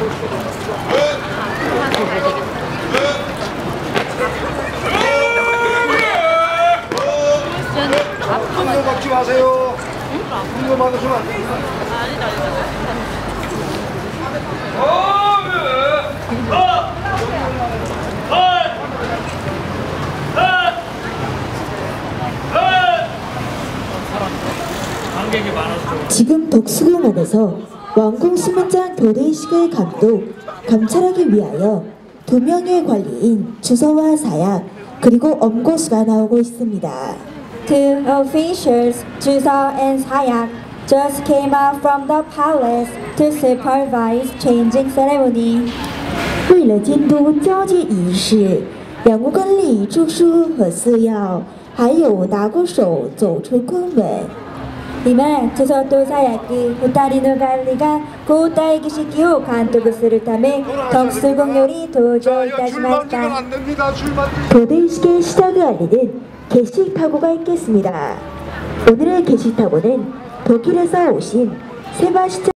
분노 먹지 마세요. 분노 받으시면 안 됩니다. 지금 덕수궁 안에서 왕궁 신문장 교대의식을 감찰하기 위하여 2명의 관리인 주서와 사약 그리고 엄고수가 나오고 있습니다. Two officials, Juso and Sayak, just came out from the palace to supervise changing ceremony. 为了监督交接仪式，两国官吏朱书和司药还有打鼓手走出宫门。 이날 주서도 사약이 2人の管理が交代儀式を監督するため特殊軍より登場いたしました。 교대의식의 시작을 알리는 계식타고가 있겠습니다. 오늘의 계식타고는 독일에서 오신 세바스찬